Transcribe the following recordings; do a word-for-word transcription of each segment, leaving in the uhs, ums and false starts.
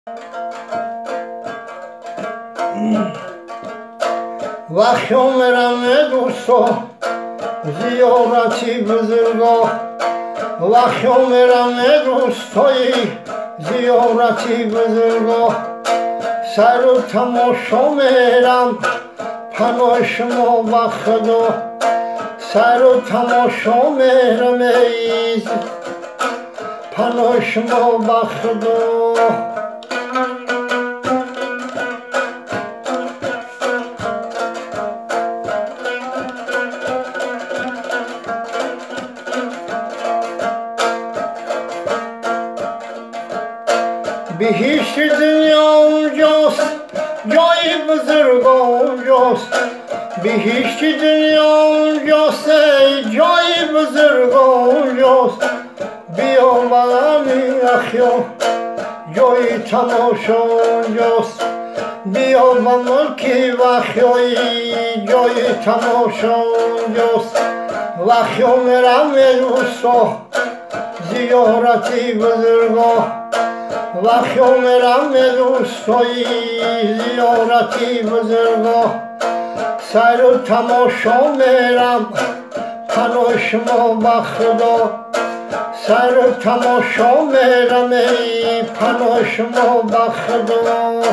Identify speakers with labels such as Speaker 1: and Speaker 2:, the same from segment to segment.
Speaker 1: وقتی میرم دوستو زیارتی بزرگا، وقتی میرم دوستای زیارتی بزرگا، سر و تماشا میرم پناه شما و خدا، سر و تماشا میرم ای پناه شما و خدا. بهشت دنیا اونجاست، جای بزرگا اونجاست، بهشت دنیا اونجاست، جای بزرگا اونجاست. بیا بغمی اخیا جای تماشا اونجاست، بیا و ملکی و اخیایی جای تماشا اونجاست. وقتی میرم دوستا زیارتی بزرگا، وقتی میرم دوستای زیارتی بزرگا، سر و تماشا میرم پناه شما و خدا، سر و تماشا میرم ای پناه شما و خدا.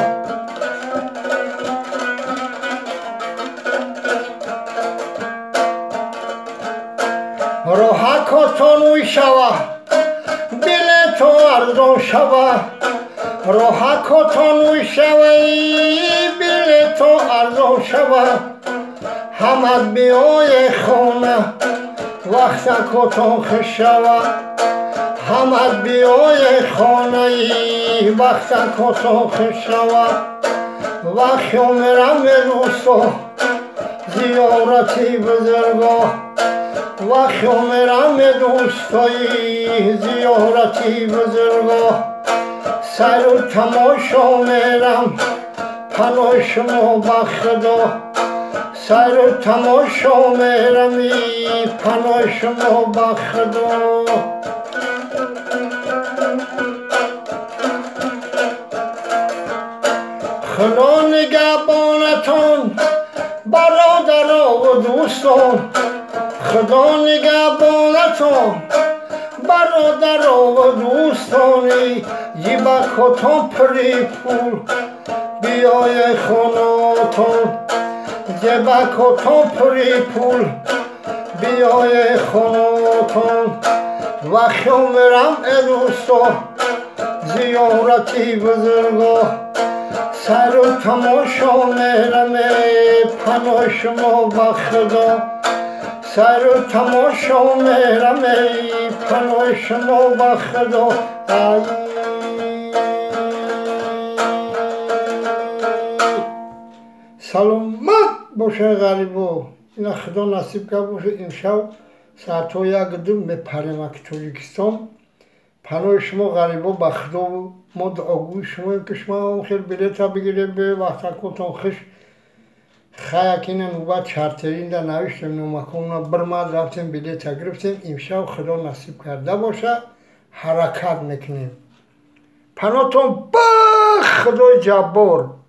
Speaker 1: راهکاتون وی شوه دل تو ارزان شوه، راهکاتون وی شوه دل تو ارزان شوه. همت بیای خانه وقتکاتون خوش شوه، همت بیای خانه وقتکاتون خوش شوه. وقتی میرم دوستا زیارتی بزرگا، وقتی میرم دوستای زیارتی بزرگا، سر و تماشا میرم پناه شما و خدا، سر و تماشا میرم ای پناه شما و خدا. خدا نگهبانتان برادران و دوستان، خدا نگهبانتان برادران و دوستانی، جیبکاتان پری پول بیای خاناتان، جیبکاتان پری پول بیای خاناتان. وقتی میرم دوستا زیارتی بزرگا، سر و تماشا میرم پناه شما و خدا، سر و تماشا میرم ای پناه شما و خدا. سلامت باشه غریبو، اینا خدا نصیب کرد باشه امشب ساعت ها یک دو میپریم که تاجیکستان. پناه شما غریبا به خدا ما دعاگوی شما که شما هم خیلی بلیط بگیره به وقتکاتون خوش. خیلی اینه نوبت چارترین در نوشتیم نومکان برمد رفتیم بلیط گرفتیم. امشب خدا نصیب کرده باشه حرکت میکنیم. پناهتون به خدای جبار.